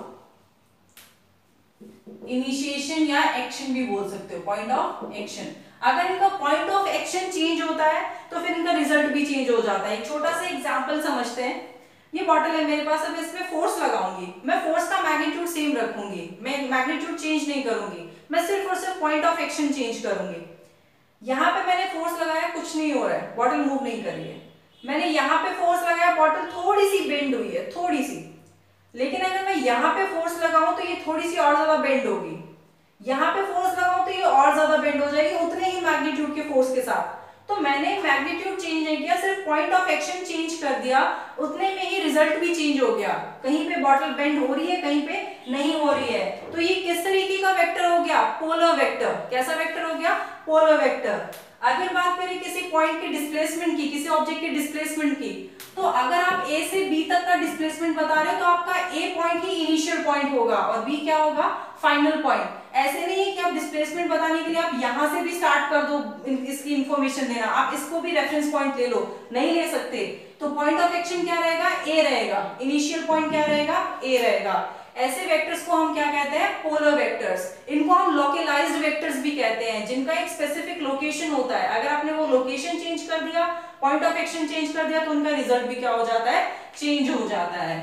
initiation या action भी बोल सकते हो, point of action। अगर इनका point of action चेंज होता है तो फिर इनका रिजल्ट भी चेंज हो जाता है। एक छोटा सा एग्जांपल समझते हैं। ये बॉटल है मेरे पास, अब इसमें फोर्स लगाऊंगी, मैं फोर्स का मैग्नीट्यूड सेम रखूंगी, मैं मैग्नीट्यूड चेंज नहीं करूंगी, मैं सिर्फ और सिर्फ पॉइंट ऑफ एक्शन चेंज करूंगी। यहाँ पे मैंने फोर्स लगाया, कुछ नहीं हो रहा है, बॉटल मूव नहीं कर रही है। मैंने यहाँ पे फोर्स लगाया, बॉटल थोड़ी सी बेंड हुई है, थोड़ी सी। लेकिन अगर मैं यहाँ पे फोर्स लगाऊं तो ये थोड़ी सी और ज्यादा बेंड होगी, यहाँ पे फोर्स लगाऊं तो ये और ज्यादा बेंड हो जाएगी उतने ही मैग्नीट्यूड के फोर्स के साथ। तो मैंने मैग्नीट्यूड चेंज नहीं किया, सिर्फ पॉइंट ऑफ एक्शन चेंज कर दिया, उतने में ही रिजल्ट भी चेंज हो गया। कहीं पे बॉटल बेंड हो रही है, कहीं पे नहीं हो रही है। तो ये किस तरीके का वेक्टर हो गया, पोलर वेक्टर। कैसा वेक्टर हो गया, पोलर वेक्टर। अगर बात करें किसी पॉइंट के डिस्प्लेसमेंट की, किसी ऑब्जेक्ट के डिस्प्लेसमेंट की, तो अगर आप A से B तक का डिस्प्लेसमेंट बता रहे हो तो आपका A पॉइंट ही इनिशियल पॉइंट होगा और B क्या होगा, फाइनल पॉइंट। ऐसे नहीं है कि आप डिस्प्लेसमेंट बताने के लिए आप यहां से भी स्टार्ट कर दो इसकी इंफॉर्मेशन देना, आप इसको भी रेफरेंस पॉइंट ले लो, नहीं ले सकते। तो पॉइंट ऑफ एक्शन क्या रहेगा, A रहेगा, इनिशियल पॉइंट क्या रहेगा, A रहेगा। ऐसे वेक्टर्स को हम क्या कहते हैं, पोलर वेक्टर्स। इनको हम लोकलाइज्ड वेक्टर्स भी कहते हैं, जिनका एक स्पेसिफिक लोकेशन होता है। अगर आपने वो लोकेशन चेंज कर दिया, पॉइंट ऑफ एक्शन चेंज कर दिया, तो उनका रिजल्ट भी क्या हो जाता है, चेंज हो जाता है।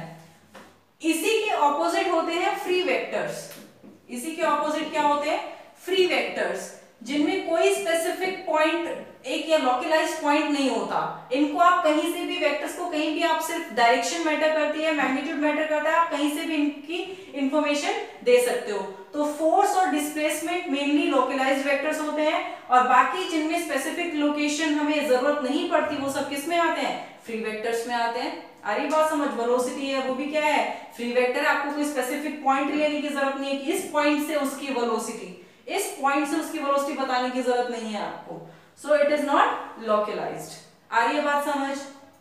इसी के ऑपोजिट होते हैं फ्री वेक्टर्स। इसी के ऑपोजिट क्या होते हैं, फ्री वेक्टर्स, जिनमें कोई स्पेसिफिक पॉइंट, एक या लोकलाइज्ड पॉइंट नहीं होता। इनको आप कहीं से भी, वेक्टर्स को कहीं भी, आप सिर्फ डायरेक्शन मैटर करती है, मैग्नीट्यूड मैटर करता है, आप कहीं से भी इनकी इंफॉर्मेशन दे सकते हो। तो फोर्स और डिस्प्लेसमेंट मेनली लोकलाइज्ड वेक्टर्स होते हैं, और बाकी जिनमें स्पेसिफिक लोकेशन हमें जरूरत नहीं पड़ती वो सब किस में आते हैं, फ्री वेक्टर्स में आते हैं। अरे बात समझ, वेलोसिटी है वो भी क्या है, फ्री वेक्टर। आपको कोई स्पेसिफिक पॉइंट लेने की जरूरत नहीं है कि इस पॉइंट से उसकी वेलोसिटी, इस पॉइंट से उसकी वेलोसिटी बताने की जरूरत नहीं है आपको। So it is not localized. आ रही है बात समझ,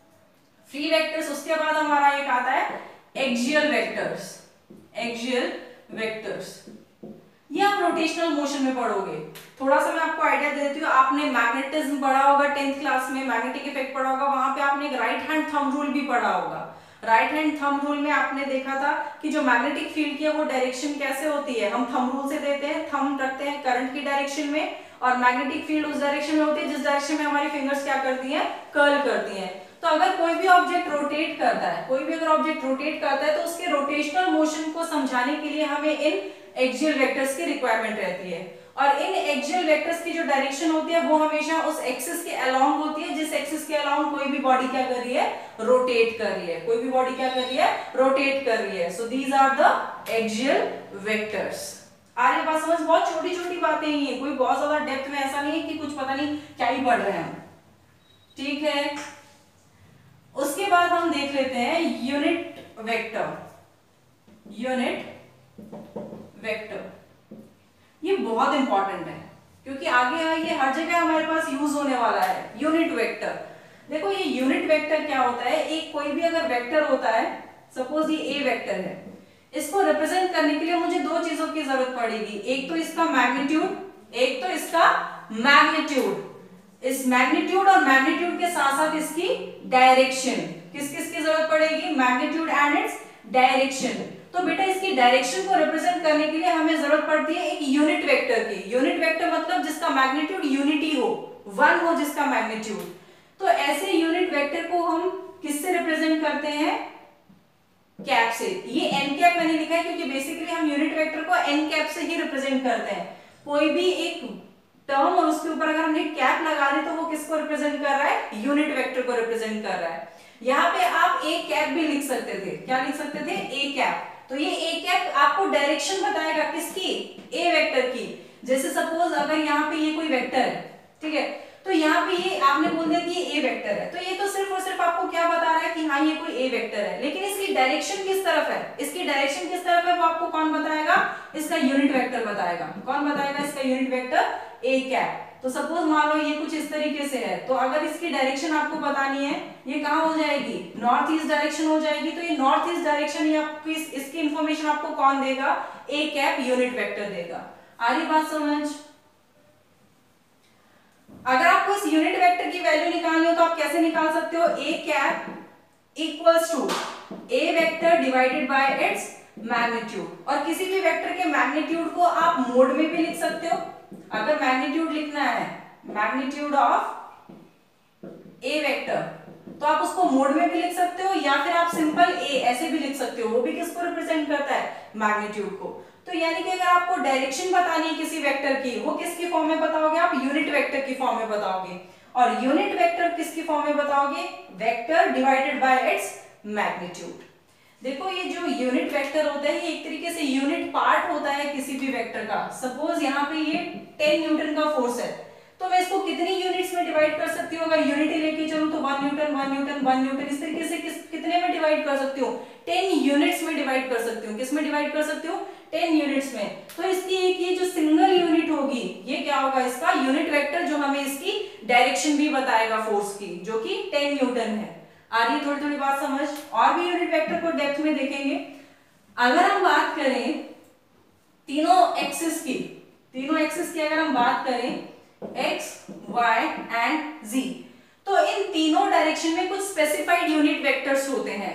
फ्री वेक्टर्स। उसके बाद हमारा एक आता है एक्सियल वेक्टर्स। एक्सियल वेक्टर्स ये आप रोटेशनल मोशन में पढ़ोगे। थोड़ा सा मैं आपको आइडिया दे देती हूँ। आपने मैग्नेटिज्म पढ़ा होगा 10th क्लास में, मैग्नेटिक इफेक्ट पढ़ा होगा, वहां पे आपने एक राइट हैंड थंब रूल भी पढ़ा होगा। राइट हैंड थंब रूल में आपने देखा था कि जो मैग्नेटिक फील्ड की है वो डायरेक्शन कैसे होती है, हम थंब रूल से देते हैं, थंब रखते हैं करंट की डायरेक्शन में, और मैग्नेटिक फील्ड उस डायरेक्शन में होती है जिस डायरेक्शन में हमारी फिंगर्स क्या करती हैं, कर्ल करती हैं। तो अगर कोई भी ऑब्जेक्ट रोटेट करता है, कोई भी अगर ऑब्जेक्ट रोटेट करता है तो उसके रोटेशनल मोशन को समझाने के लिए हमें इन एक्सियल वेक्टर्स की रिक्वायरमेंट रहती है। और इन एक्सियल वेक्टर्स की जो डायरेक्शन होती है वो हमेशा उस एक्सिस के अलोंग होती है जिस एक्सिस के अलोंग कोई भी बॉडी क्या कर रही है, रोटेट कर रही है। कोई भी बॉडी क्या कर रही है, रोटेट कर रही है। So these are the axial vectors. आगे बात समझ, बहुत छोटी छोटी बातें ही है, कोई बहुत ज्यादा डेप्थ में ऐसा नहीं है कि कुछ पता नहीं क्या ही पढ़ रहे हैं हम। ठीक है। उसके बाद हम देख लेते हैं यूनिट वेक्टर। यूनिट वेक्टर ये बहुत इंपॉर्टेंट है क्योंकि आगे ये हर जगह हमारे पास यूज होने वाला है। यूनिट वेक्टर, देखो ये यूनिट वेक्टर क्या होता है, एक कोई भी अगर वेक्टर होता है, सपोज ये ए वेक्टर है, इसको रिप्रेजेंट करने के लिए मुझे दो चीजों की जरूरत पड़ेगी, एक तो इसका मैग्नीट्यूड, एक तो इसका मैग्नीट्यूड। इस मैग्नीट्यूड और मैग्नीट्यूड के साथ साथ इसकी डायरेक्शन, किस किस की जरूरत पड़ेगी, मैग्नीट्यूड एंड इट्स डायरेक्शन। तो बेटा इसकी डायरेक्शन को रिप्रेजेंट करने के लिए हमें जरूरत पड़ती है एक यूनिट वेक्टर की। यूनिट वेक्टर मतलब जिसका मैग्नीट्यूड यूनिटी हो, 1 हो जिसका मैग्नीट्यूड। तो ऐसे यूनिट वेक्टर को हम किससे रिप्रेजेंट करते हैं, कैप से। ये एन कैप मैंने लिखा है क्योंकि बेसिकली हम यूनिट वेक्टर को एन कैप से ही रिप्रेजेंट करते हैं। कोई भी एक टर्म और उसके ऊपर अगर हमने कैप लगा दी तो वो किसको रिप्रेजेंट कर रहा है, यूनिट वेक्टर को रिप्रेजेंट कर रहा है। यहाँ पे आप ए कैप भी लिख सकते थे, क्या लिख सकते थे, ए कैप। तो ये ए कैप आपको डायरेक्शन बताएगा किसकी, ए वेक्टर की। जैसे सपोज अगर यहाँ पे ये कोई वेक्टर है, ठीक है, तो यहाँ पे ये आपने बोल दिया कि ये ए वेक्टर है, तो ये तो सिर्फ और सिर्फ आपको क्या बता रहा है कि हाँ ये कोई ए वेक्टर है, लेकिन इसकी डायरेक्शन किस तरफ है, इसकी डायरेक्शन किस तरफ है वो आपको कौन बताएगा, इसका यूनिट वेक्टर बताएगा। कौन बताएगा, इसका यूनिट वेक्टर ए कैप। तो सपोज मान लो ये कुछ इस तरीके से है, तो अगर इसकी डायरेक्शन आपको बतानी है, ये कहाँ हो जाएगी, नॉर्थ ईस्ट डायरेक्शन हो जाएगी। तो ये नॉर्थ ईस्ट डायरेक्शन, ये आपको इसकी इंफॉर्मेशन आपको कौन देगा, ए कैप यूनिट वेक्टर देगा। आ रही बात समझ। अगर आपको इस यूनिट वेक्टर की वैल्यू निकालनी हो तो आप कैसे निकाल सकते हो, A cap equals to A vector divided by its magnitude. और किसी भी वेक्टर के मैग्नीट्यूड को आप मोड में भी लिख सकते हो। अगर मैग्नीट्यूड लिखना है, मैग्नीट्यूड ऑफ ए वेक्टर, तो आप उसको मोड में भी लिख सकते हो, या फिर आप सिंपल ए ऐसे भी लिख सकते हो। वो भी किसको रिप्रेजेंट करता है, मैग्नीट्यूड को। तो यानी कि अगर आपको डायरेक्शन बतानी है किसी वेक्टर की, वो किसकी फॉर्म में बताओगे, आप यूनिट वेक्टर की फॉर्म में बताओगे। और यूनिट वेक्टर किसकी फॉर्म में बताओगे, vector divided by its magnitude. देखो ये जो यूनिट वेक्टर होता है, ये एक तरीके से यूनिट पार्ट होता है किसी भी वेक्टर का। सपोज यहाँ पे ये 10 न्यूटन का फोर्स है, तो मैं इसको कितनी यूनिट्स में डिवाइड कर सकती हूँ, अगर यूनिट लेके चलूं तो 1 न्यूटन 1 न्यूटन 1 न्यूटन, इस तरीके से कितने में डिवाइड कर सकती हूँ, 10 यूनिट्स में डिवाइड कर सकती हूँ। किस में डिवाइड कर सकती हूँ, 10 यूनिट्स में। तो इसकी एक ये जो सिंगल यूनिट होगी, ये क्या होगा, इसका यूनिट वेक्टर, जो हमें इसकी डायरेक्शन भी बताएगा फोर्स की, जो कि 10 न्यूटन है। आ रही है थोड़ी थोड़ी बात समझ। और भी यूनिट वेक्टर को डेप्थ में देखेंगे। अगर हम बात करें तीनों एक्सिस की, अगर हम बात करें x, y एंड z, तो इन तीनों डायरेक्शन में कुछ स्पेसिफाइड यूनिट वेक्टर्स होते हैं।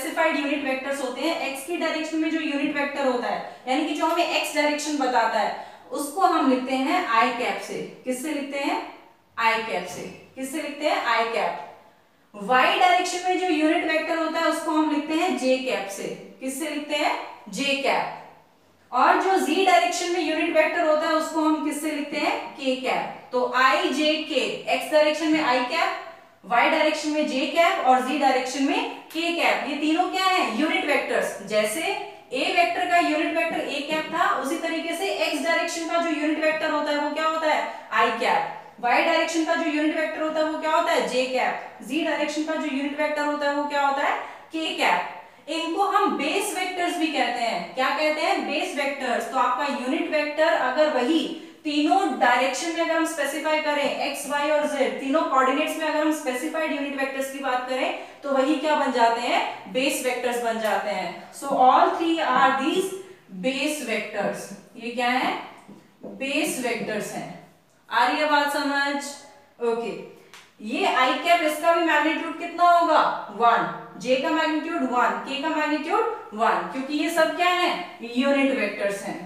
x की डायरेक्शन में जो यूनिट वेक्टर होता है, यानी कि जो हमें x डायरेक्शन बताता है, उसको हम लिखते हैं आई कैप से। किससे लिखते हैं, आई कैप से। किससे लिखते हैं, आई कैप। y डायरेक्शन में जो यूनिट वेक्टर होता है उसको हम लिखते हैं j कैप से। किससे लिखते हैं, j कैप। और जो z डायरेक्शन में यूनिट वेक्टर होता है उसको हम किससे लिखते हैं, k कैप। तो i j k, x direction में i कैप, y डायरेक्शन में j कैप और z डायरेक्शन में k कैप। ये तीनों क्या है, यूनिट वेक्टर्स। जैसे a वेक्टर का यूनिट वेक्टर a कैप था, उसी तरीके से x डायरेक्शन का जो यूनिट वेक्टर होता है वो क्या होता है, i कैप। y डायरेक्शन का जो यूनिट वेक्टर होता है वो क्या होता है, j कैप। z डायरेक्शन का जो यूनिट वेक्टर होता है वो क्या होता है, k कैप। इनको हम बेस वेक्टर्स भी कहते हैं। क्या कहते हैं, बेस वेक्टर्स। तो आपका यूनिट वेक्टर अगर वही तीनों डायरेक्शन में अगर हम स्पेसिफाई करें, x, y और z तीनों कोऑर्डिनेट्स में अगर हम स्पेसिफाइड यूनिट वेक्टर्स की बात करें, तो वही क्या बन जाते हैं, बेस वेक्टर्स बन जाते हैं। So all three are these base vectors. ये क्या है, बेस वेक्टर्स हैं। आ रही है बात समझ, ओके। ये आई कैप, इसका भी मैग्नीट्यूड कितना होगा, 1, j का मैग्नीट्यूड 1, k का मैग्नीट्यूड 1, क्योंकि ये सब क्या है, यूनिट वेक्टर्स हैं।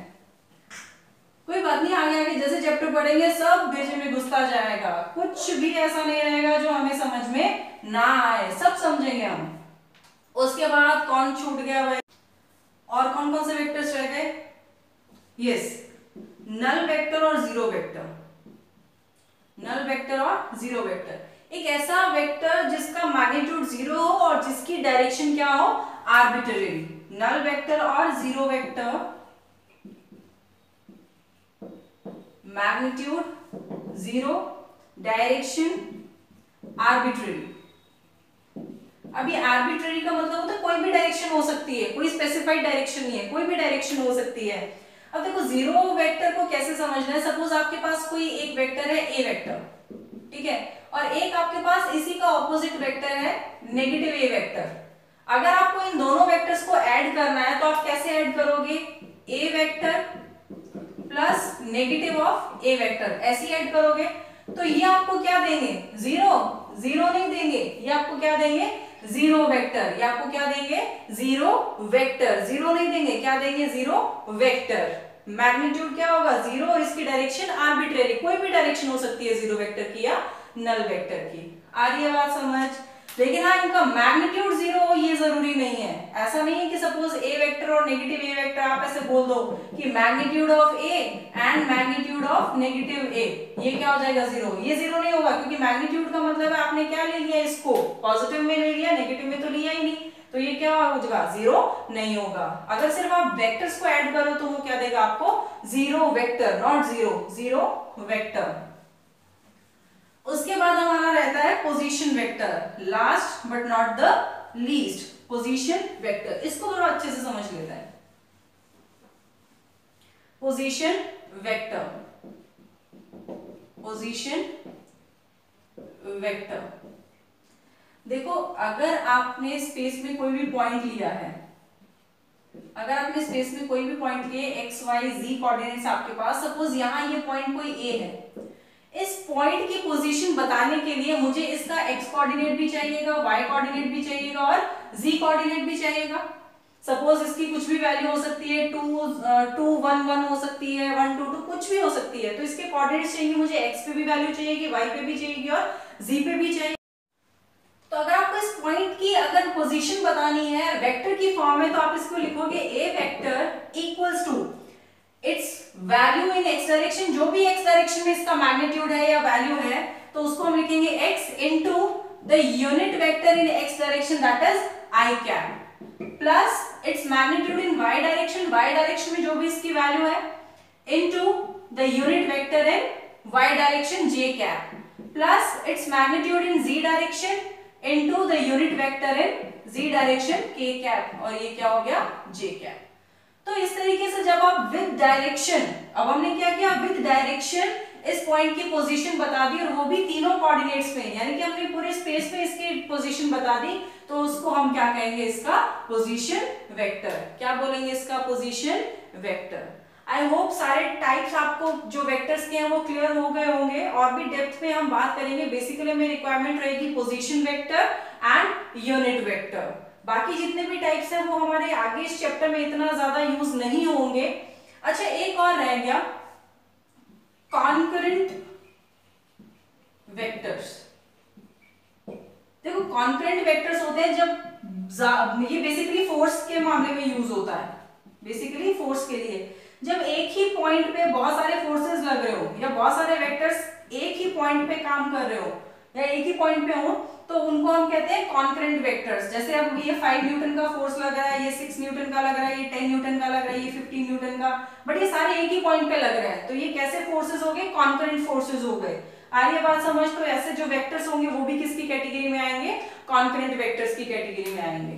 कोई बात नहीं, आगे आगे जैसे चैप्टर पढ़ेंगे सब भेजे में घुसता जाएगा, कुछ भी ऐसा नहीं रहेगा जो हमें समझ में ना आए, सब समझेंगे हम। उसके बाद कौन छूट गया भाई, और कौन कौन से वेक्टर्स रह गए, यस, नल वेक्टर और जीरो वेक्टर। नल वेक्टर और जीरो वेक्टर एक ऐसा वेक्टर जिसका मैग्नीट्यूड 0 हो और जिसकी डायरेक्शन क्या हो, आर्बिट्ररी। नल वेक्टर और zero vector, magnitude 0, direction arbitrary. अभी आर्बिट्रेरी का मतलब होता है कोई भी डायरेक्शन हो सकती है, कोई स्पेसिफाइड डायरेक्शन नहीं है, कोई भी डायरेक्शन हो सकती है। अब देखो जीरो वेक्टर को कैसे समझना है। सपोज आपके पास कोई एक वेक्टर है ए वेक्टर, ठीक है, और एक आपके पास इसी का ऑपोजिट वेक्टर है नेगेटिव ए वेक्टर। अगर आपको इन दोनों वेक्टर्स को ऐड करना है तो आप कैसे ऐड करोगे, A vector plus negative of A vector, ऐसे ऐड करोगे। तो ये आपको क्या देंगे, जीरो, जीरो नहीं देंगे, ये आपको क्या देंगे, जीरो वेक्टर। ये आपको क्या देंगे, जीरो वेक्टर। जीरो नहीं देंगे, क्या देंगे, जीरो वेक्टर। मैग्नीट्यूड क्या होगा, जीरो, और इसकी डायरेक्शन आर्बिट्रेरी, कोई भी डायरेक्शन हो सकती है जीरो वेक्टर की या नल वेक्टर की। आ रही है बात समझ। लेकिन हाँ, इनका मैग्नीट्यूड जीरो हो ये जरूरी नहीं है। ऐसा नहीं है कि सपोज ए वेक्टर और नेगेटिव ए वेक्टर आप ऐसे बोल दो कि magnitude of A and magnitude of negative A, ये क्या हो जाएगा, जीरो। ये जीरो नहीं होगा, क्योंकि मैग्नीट्यूड का मतलब है आपने क्या ले लिया, इसको पॉजिटिव में ले लिया, नेगेटिव में तो लिया ही नहीं, तो ये क्या होगा, जीरो नहीं होगा। अगर सिर्फ आप वेक्टर्स को ऐड करो तो वो क्या देगा आपको, zero vector, not zero, zero vector. उसके बाद हमारा रहता है position vector, last but not the least, position vector. इसको थोड़ा अच्छे से समझ लेते हैं। पोजीशन वेक्टर, पोजीशन वेक्टर, देखो अगर आपने स्पेस में कोई भी पॉइंट लिया है, अगर आपने स्पेस में कोई भी पॉइंट लिए, एक्स वाई जी कोऑर्डिनेट्स आपके पास, सपोज यहाँ ये पॉइंट कोई ए है, इस पॉइंट की पोजीशन बताने के लिए मुझे इसका एक्स कोऑर्डिनेट भी चाहिएगा, वाई कोऑर्डिनेट भी चाहिएगा और जी कोऑर्डिनेट भी चाहिएगा। सपोज इसकी कुछ भी वैल्यू हो सकती है, 2 1 1 हो सकती है, 1 2 2, कुछ भी हो सकती है। तो इसके कोऑर्डिनेट्स चाहिए मुझे, एक्स पे भी वैल्यू चाहिएगी, वाई पे भी चाहिएगी और जी पे भी चाहिए। तो अगर आपको इस पॉइंट की अगर पोजीशन बतानी है वेक्टर की फॉर्म में, तो आप इसको लिखोगे A vector equals to its value in X direction, जो भी एक्स डायरेक्शन में इसका मैग्नीट्यूड है या वैल्यू है, तो उसको हम लिखेंगे X into the unit vector in X direction, that is I cap, plus its magnitude in Y direction, Y direction में जो भी इसकी वैल्यू है, into the unit vector in Y direction J cap, plus its magnitude in Z direction into the unit vector in Z direction K cap, और ये क्या हो गया, जे कैप। तो इस तरीके से जब आप विद डायरेक्शन, अब हमने क्या किया, विद डायरेक्शन इस पॉइंट की पोजीशन बता दी, और वो भी तीनों कोऑर्डिनेट्स में, यानी कि हमने पूरे स्पेस में इसकी पोजीशन बता दी, तो उसको हम क्या कहेंगे, इसका पोजीशन वेक्टर। क्या बोलेंगे, इसका पोजीशन वेक्टर। आई होप सारे टाइप्स आपको जो वेक्टर्स के हैं वो क्लियर हो गए होंगे, और भी डेप्थ में हम बात करेंगे। बेसिकली मेरी रिक्वायरमेंट रहेगी position vector and unit vector. बाकी जितने भी टाइप्स हैं वो हमारे आगे इस चैप्टर में इतना ज्यादा यूज नहीं होंगे। अच्छा, एक और रह गया, कॉन्करेंट वेक्टर्स। देखो कॉन्करेंट वेक्टर्स होते हैं जब ये बेसिकली फोर्स के मामले में यूज होता है, बेसिकली फोर्स के लिए। जब एक ही पॉइंट पे बहुत सारे फोर्सेस लग रहे हो, या बहुत सारे वेक्टर्स एक ही पॉइंट पे काम कर रहे हो, या एक ही पॉइंट पे हो, तो उनको हम कहते हैं कॉन्करेंट वेक्टर्स। जैसे अब ये 5 न्यूटन का फोर्स लग रहा है, ये 6 न्यूटन का लग रहा है, ये 10 न्यूटन का लग रहा है, ये 15 न्यूटन का, बट ये सारे एक ही पॉइंट पे लग रहे हैं, तो ये कैसे फोर्सेस हो गए, कॉन्करेंट फोर्सेस हो गए। आ रही है बात समझ। तो ऐसे जो वेक्टर्स होंगे वो भी किसकी कैटेगरी में आएंगे, कॉन्करेंट वेक्टर्स की कैटेगरी में आएंगे।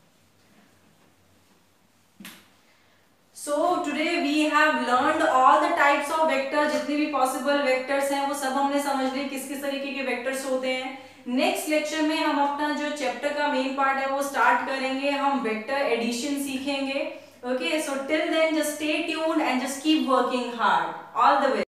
So today we have learned all the types of vectors, जितने भी possible vectors हैं वो सब हमने समझ लिए किस किस तरीके के vectors होते हैं। नेक्स्ट लेक्चर में हम अपना जो चैप्टर का मेन पार्ट है वो स्टार्ट करेंगे, हम वेक्टर एडिशन सीखेंगे। Okay, so till then just stay tuned and just keep working hard. All the way.